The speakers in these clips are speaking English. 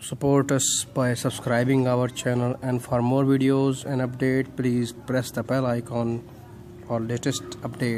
Support us by subscribing our channel, and for more videos and update, please press the bell icon for latest update.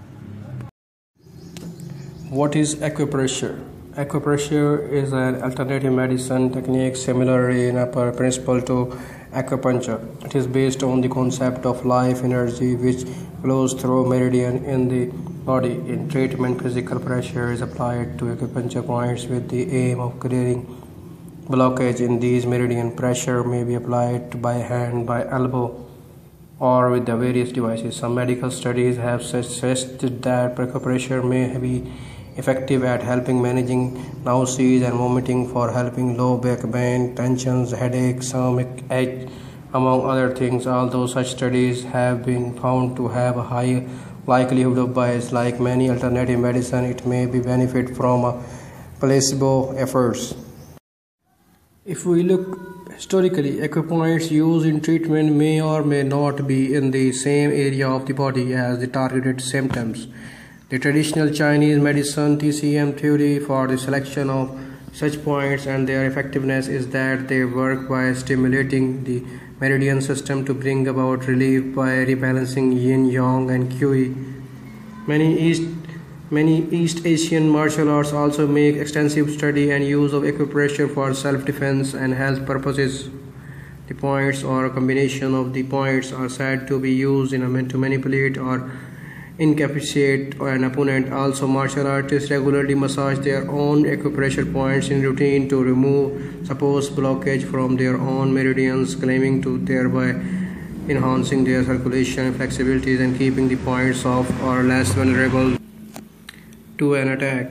What is acupressure? Acupressure is an alternative medicine technique similar in principle to acupuncture. It is based on the concept of life energy which flows through meridian in the body. In treatment, physical pressure is applied to acupuncture points with the aim of clearing blockage in these meridian. Pressure may be applied by hand, by elbow, or with the various devices. Some medical studies have suggested that acupressure may be effective at helping managing nausea and vomiting, for helping low back pain, tensions, headaches, stomach ache, among other things. Although such studies have been found to have a high likelihood of bias, like many alternative medicine, it may be benefit from a placebo efforts. If we look historically, acupoints used in treatment may or may not be in the same area of the body as the targeted symptoms. The traditional Chinese medicine TCM theory for the selection of such points and their effectiveness is that they work by stimulating the meridian system to bring about relief by rebalancing yin, yang, and qi. Many East Asian martial arts also make extensive study and use of acupressure for self-defense and health purposes. The points, or a combination of the points, are said to be used to manipulate or incapacitate an opponent. Also, martial artists regularly massage their own acupressure points in routine to remove supposed blockage from their own meridians, claiming to thereby enhancing their circulation, flexibilities, and keeping the points soft or less vulnerable to an attack.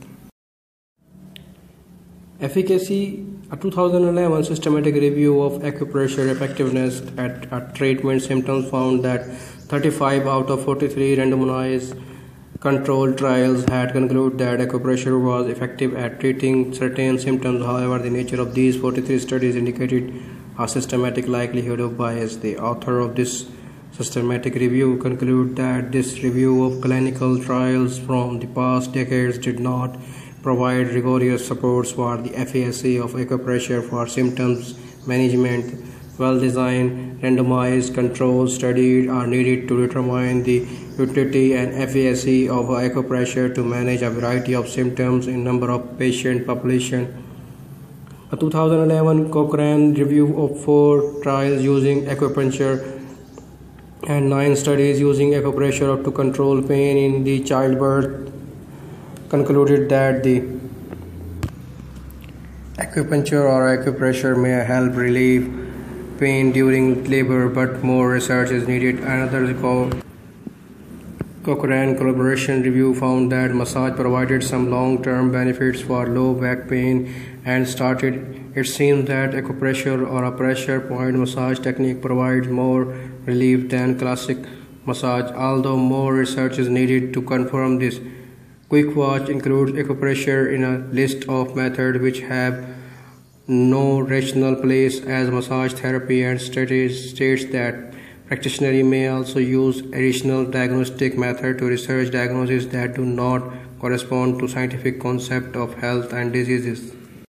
Efficacy. A 2011 systematic review of acupressure effectiveness at treatment symptoms found that 35 out of 43 randomized controlled trials had concluded that acupressure was effective at treating certain symptoms. However, the nature of these 43 studies indicated a systematic likelihood of bias. The author of this systematic review concluded that this review of clinical trials from the past decades did not provide rigorous supports for the efficacy of acupressure for symptoms management. Well-designed, randomized control studies are needed to determine the utility and efficacy of acupressure to manage a variety of symptoms in number of patient population. A 2011 Cochrane review of 4 trials using acupuncture and 9 studies using acupressure to control pain in the childbirth concluded that the acupuncture or acupressure may help relieve pain during labor, but more research is needed. Another Cochrane collaboration review found that massage provided some long-term benefits for low back pain and stated it seems that acupressure or a pressure point massage technique provides more relief than classic massage, although more research is needed to confirm this. Quick Watch includes acupressure in a list of methods which have no rational place as massage therapy, and states that practitioners may also use additional diagnostic methods to research diagnoses that do not correspond to scientific concept of health and diseases.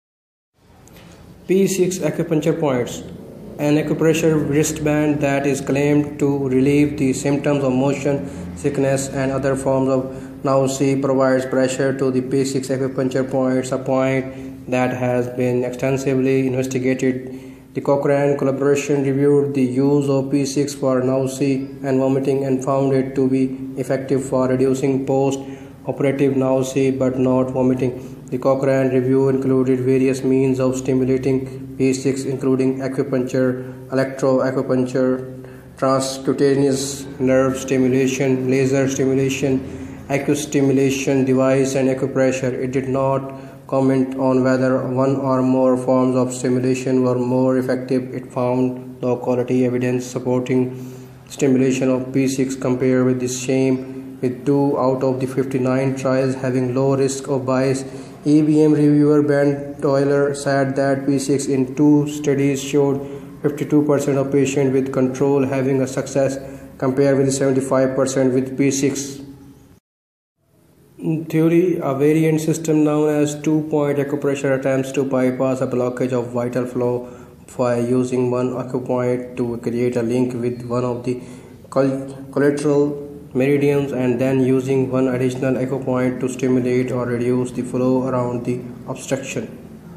P6 acupuncture points. An acupressure wristband that is claimed to relieve the symptoms of motion sickness and other forms of nausea provides pressure to the P6 acupuncture points, a point that has been extensively investigated. The Cochrane collaboration reviewed the use of P6 for nausea and vomiting and found it to be effective for reducing post-operative nausea but not vomiting. The Cochrane review included various means of stimulating P6, including acupuncture, electroacupuncture, transcutaneous nerve stimulation, laser stimulation, acustimulation device, and acupressure. It did not comment on whether one or more forms of stimulation were more effective. It found low quality evidence supporting stimulation of P6 compared with the same, with 2 out of the 59 trials having low risk of bias. EBM reviewer Ben Doyler said that P6 in 2 studies showed 52% of patients with control having a success compared with 75% with P6 In theory, a variant system known as two-point acupressure attempts to bypass a blockage of vital flow by using one acupoint to create a link with one of the collateral meridians and then using one additional acupoint to stimulate or reduce the flow around the obstruction.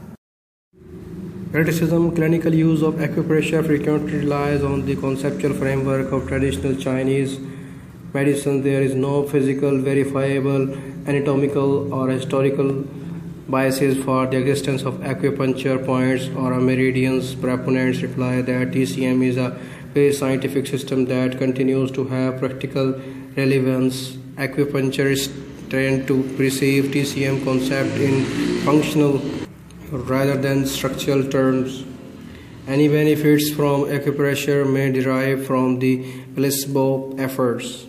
Criticism: clinical use of acupressure frequently relies on the conceptual framework of traditional Chinese medicine. There is no physical, verifiable, anatomical, or historical biases for the existence of acupuncture points or meridians. Proponents reply that TCM is a very scientific system that continues to have practical relevance. Acupuncturists tend to perceive TCM concept in functional rather than structural terms. Any benefits from acupressure may derive from the placebo efforts.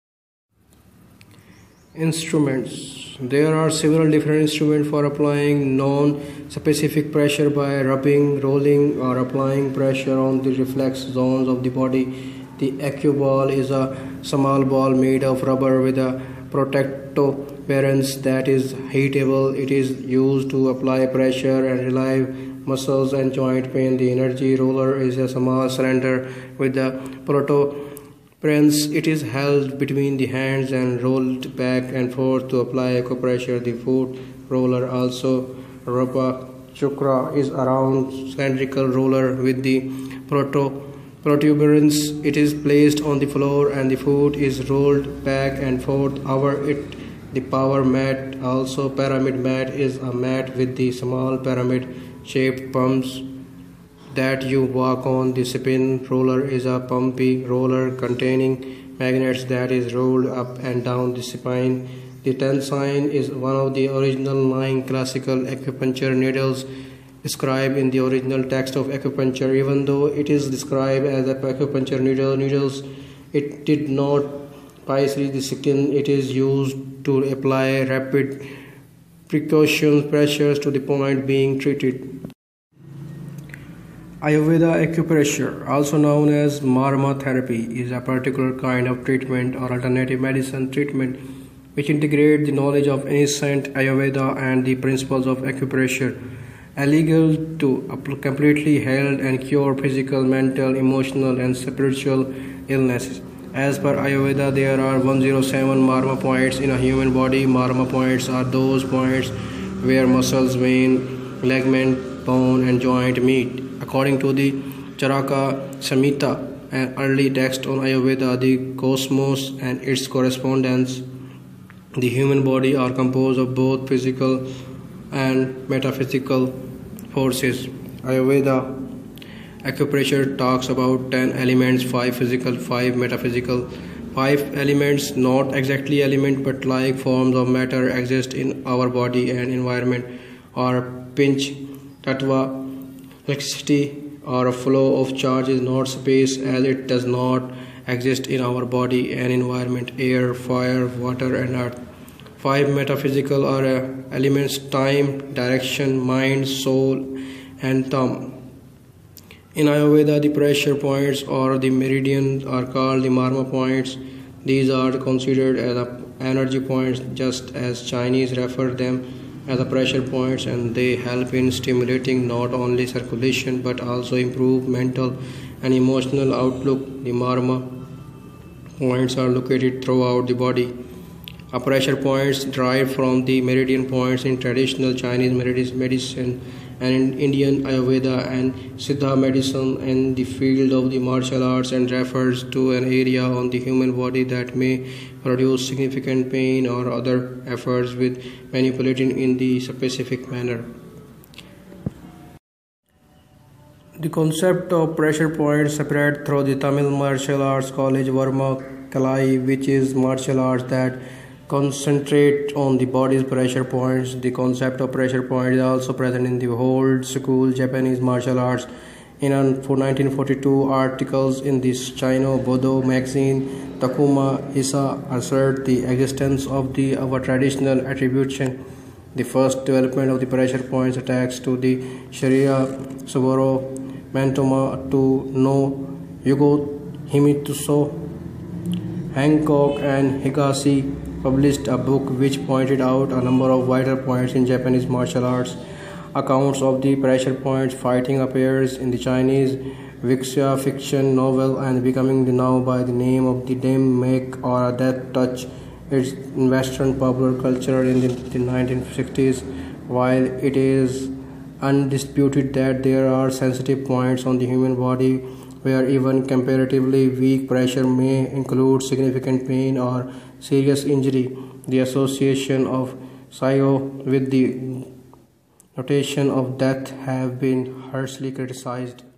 Instruments: there are several different instruments for applying non-specific pressure by rubbing, rolling, or applying pressure on the reflex zones of the body. The AcuBall is a small ball made of rubber with a protuberance that is heatable. It is used to apply pressure and relieve muscles and joint pain. The Energy Roller is a small cylinder with a protuberance. It is held between the hands and rolled back and forth to apply acupressure. The Foot Roller, also Rupa Chukra, is a round cylindrical roller with the protuberance. It is placed on the floor and the foot is rolled back and forth over it. The Power Mat, also Pyramid Mat, is a mat with the small pyramid shaped pumps that you walk on. The Spin Roller is a pumpy roller containing magnets that is rolled up and down the spine. The Tensine is one of the original 9 classical acupuncture needles described in the original text of acupuncture. Even though it is described as a acupuncture needles, it did not pierce the skin. It is used to apply rapid precaution pressures to the point being treated. Ayurveda acupressure, also known as Marma therapy, is a particular kind of treatment or alternative medicine treatment which integrate the knowledge of ancient Ayurveda and the principles of acupressure. Illegal to completely heal and cure physical, mental, emotional, and spiritual illnesses. As per Ayurveda, there are 107 Marma points in a human body. Marma points are those points where muscles, vein, ligament, bone, and joint meet. According to the Charaka Samhita, an early text on Ayurveda, the cosmos and its correspondence, the human body are composed of both physical and metaphysical forces. Ayurveda acupressure talks about 10 elements, 5 physical, 5 metaphysical. 5 elements, not exactly element but like forms of matter, exist in our body and environment, or pinch tattva. Electricity or a flow of charge is not space, as it does not exist in our body and environment: air, fire, water, and earth. 5 metaphysical are elements: time, direction, mind, soul, and thumb. In Ayurveda, the pressure points or the meridians are called the Marma points. These are considered as energy points, just as Chinese refer them as the pressure points, and they help in stimulating not only circulation but also improve mental and emotional outlook. The Marma points are located throughout the body. Pressure points derive from the meridian points in traditional Chinese medicine and in Indian Ayurveda and Siddha medicine in the field of the martial arts, and refers to an area on the human body that may produce significant pain or other efforts with manipulating in the specific manner. The concept of pressure points spread through the Tamil martial arts college Varma Kalai, which is martial arts that concentrate on the body's pressure points. The concept of pressure point is also present in the old school Japanese martial arts. In 1942 articles in the Sino-Bodo magazine, Takuma Issa asserted the existence of our traditional attribution. The first development of the pressure points attacks to the Sharia Suboro Mentoma to no Yugo Himitsuso Hancock and Higashi published a book which pointed out a number of vital points in Japanese martial arts. Accounts of the pressure points fighting appears in the Chinese Wuxia fiction novel and becoming known by the name of the Dim Make or a Death Touch. It's in Western popular culture in the 1960s. While it is undisputed that there are sensitive points on the human body where even comparatively weak pressure may include significant pain or serious injury, the association of Sayo with the notation of death have been harshly criticized.